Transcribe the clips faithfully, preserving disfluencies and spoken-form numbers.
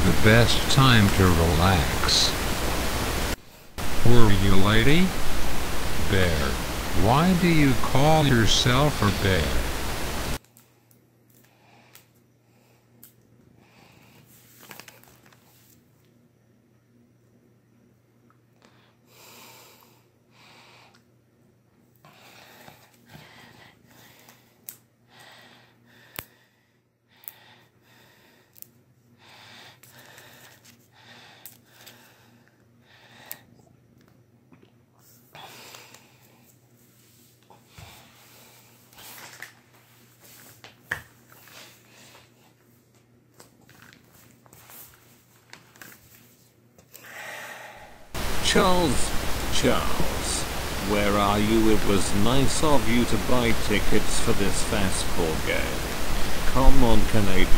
the best time to relax. Were you lady? Bear. Why do you call yourself a bear? Charles, Charles, where are you? It was nice of you to buy tickets for this fastball game. Come on, Canadians.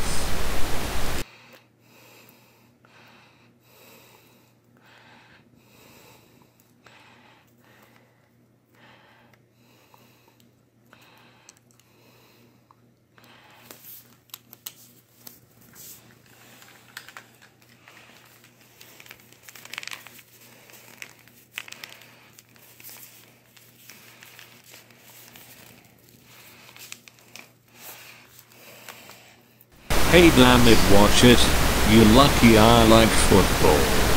Hey damn it, watch it. You lucky I like football.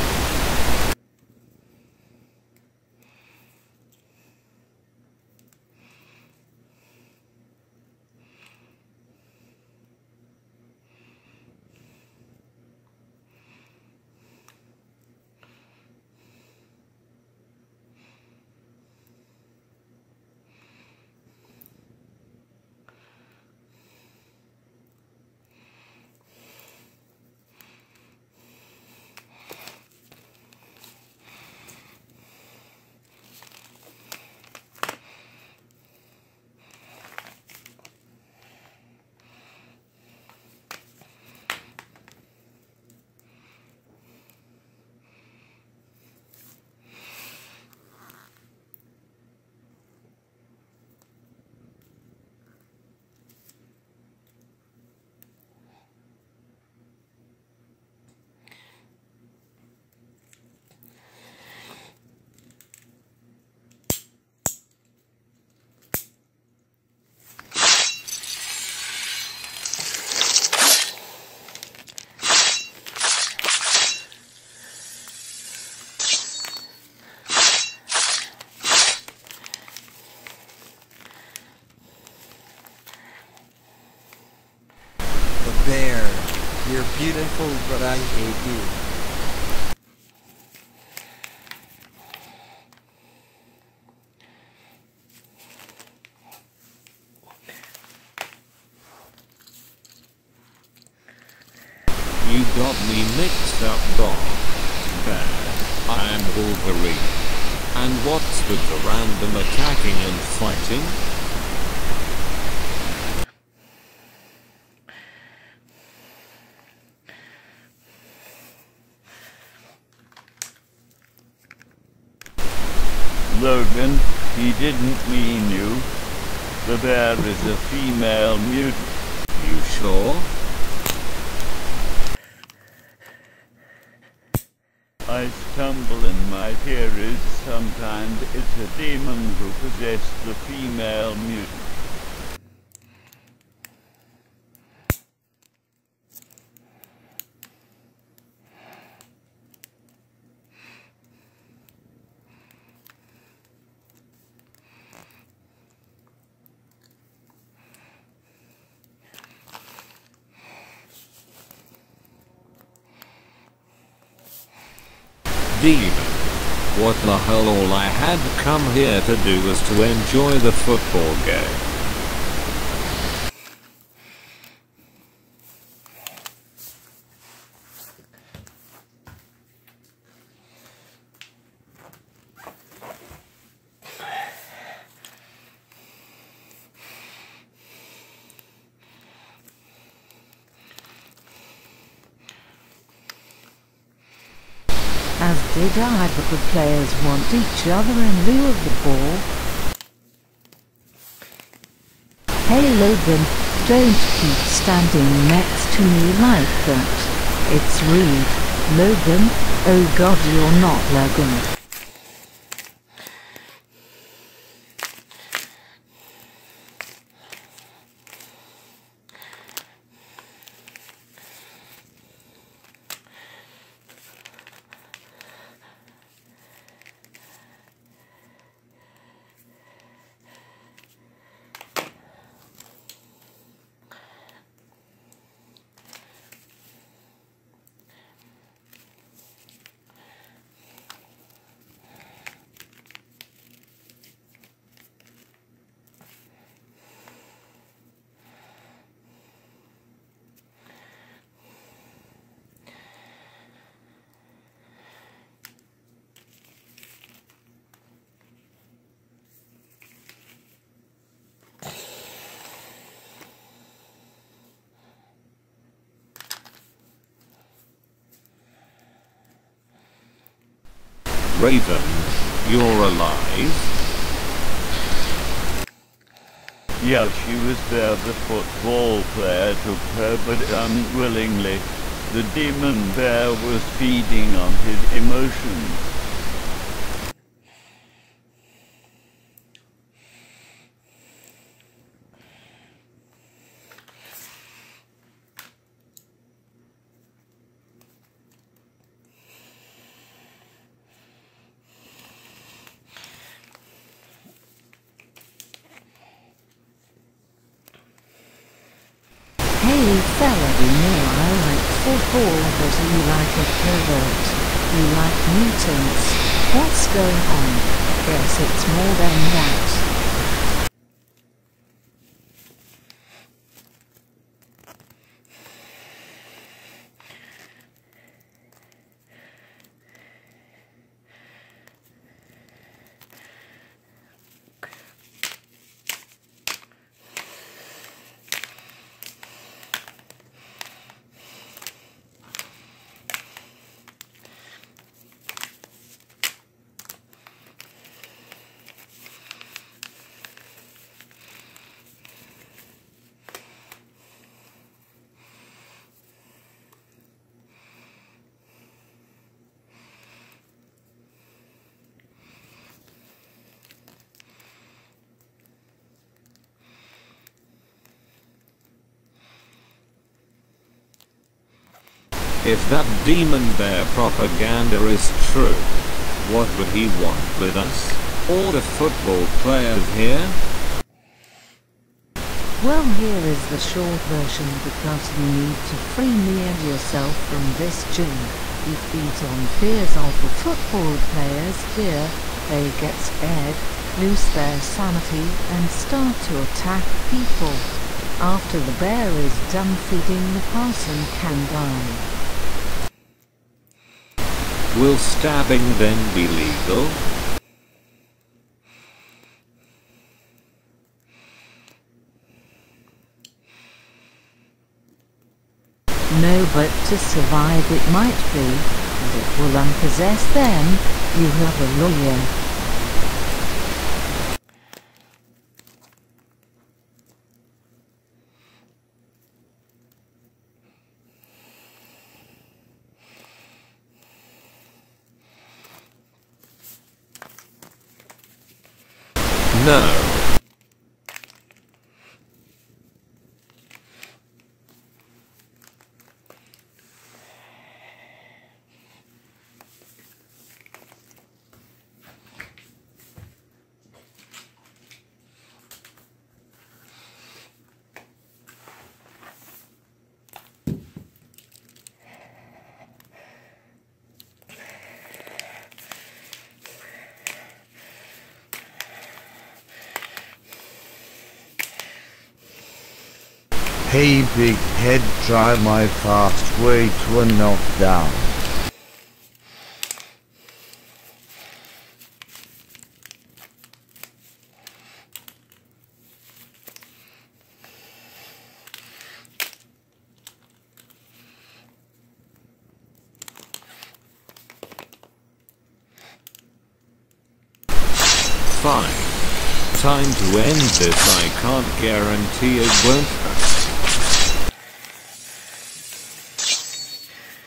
Bear, you're beautiful, but I hate you. You got me mixed up, dog. Bear, I am Wolverine. And what's with the random attacking and fighting? Logan, he didn't mean you. The bear is a female mutant. You sure? I stumble in my theories. Sometimes it's a demon who possessed the female mutant. Demon. What the hell, all I had come here to do was to enjoy the football game. As did I, but the players want each other in lieu of the ball. Hey Logan, don't keep standing next to me like that. It's rude. Logan, oh god, you're not Logan. Raven, you're alive? Yeah, she was there. The football player took her, but unwillingly. The demon bear was feeding on his emotions. Hey fella, you know I like football, but you like a pervert. You like mutants. What's going on? Guess it's more than that. If that demon bear propaganda is true, what would he want with us? All the football players here? Well, here is the short version, because you need to free me and yourself from this gin. You feed on fears of the football players here. They get scared, lose their sanity, and start to attack people. After the bear is done feeding, the person can die. Will stabbing then be legal? No, but to survive it might be, and it will unpossess them. You have a lawyer. No. Hey big head, try my fast way to a knockdown. Fine. Time to end this. I can't guarantee it won't hurt.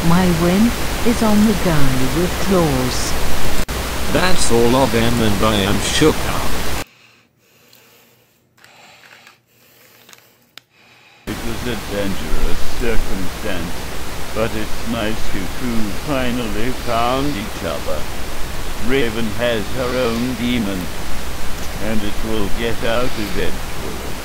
My win is on the guy with claws. That's all of them and I am shook up. It was a dangerous circumstance, but it's nice you two finally found each other. Raven has her own demon, and it will get out eventually.